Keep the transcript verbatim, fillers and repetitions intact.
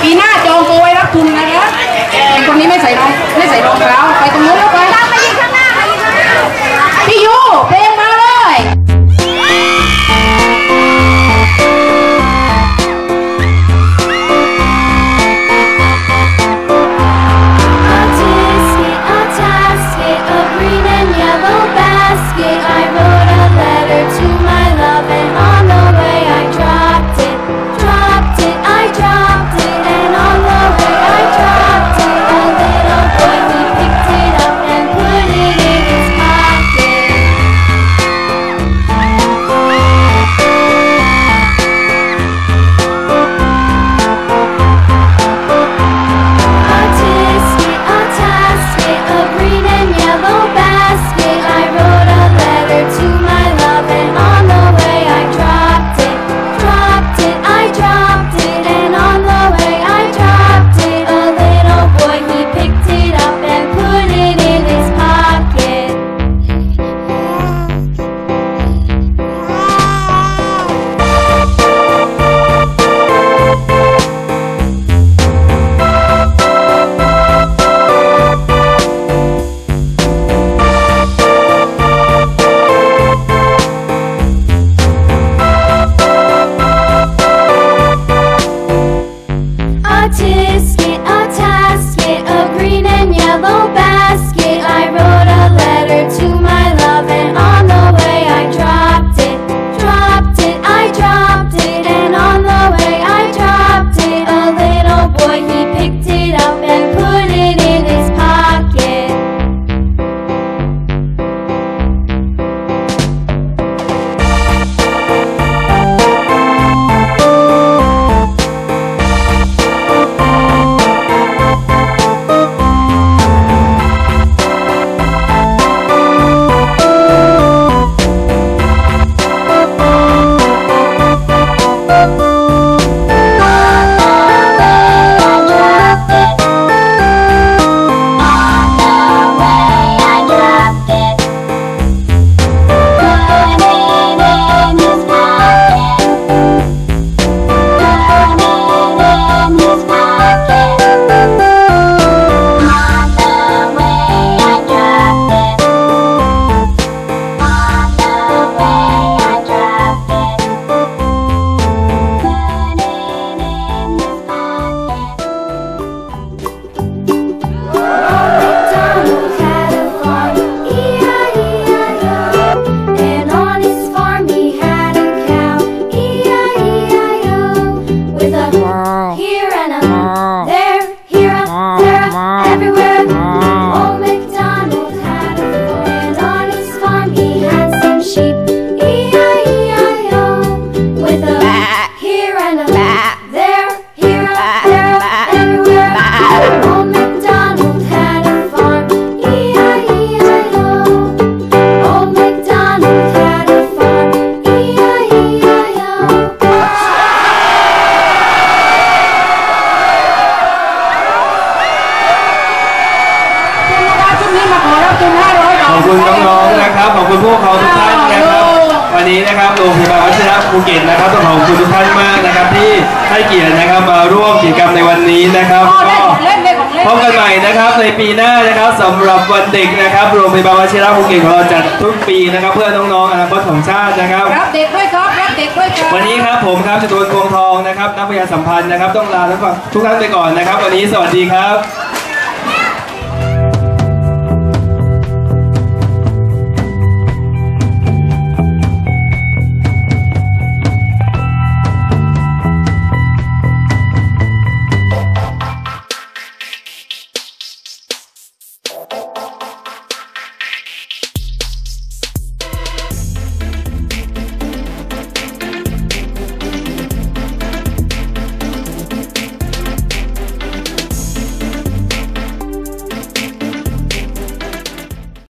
ปีหน้าจองตัวไว้รับทุนนะคะคนนี้ไม่ใส่รองไม่ใส่รองเท้าไปตรงนู้นแล้วไปมายิงข้างหน้ามายิงข้างหน้าพี่ยูเพลงมาเลยพวกเขาทุกท่านนะครับวันนี้นะครับโรงพยาบาลวชิระภูเก็ตนะครับต้องขอบคุณทุกท่านมากนะครับที่ให้เกียรตินะครับมาร่วมกิจกรรมในวันนี้นะครับก็พบกันใหม่นะครับในปีหน้านะครับสำหรับวันเด็กนะครับโรงพยาบาลวชิระภูเก็ตของเราจัดทุกปีนะครับเพื่อน้องๆอนาคตของชาตินะครับรับเด็กด้วยครับรับเด็กด้วยครับวันนี้ครับผมครับจตุรพงษ์ทองนะครับนักวิทยาสัมพันธ์นะครับต้องลาทุกท่านไปก่อนนะครับวันนี้สวัสดีครับ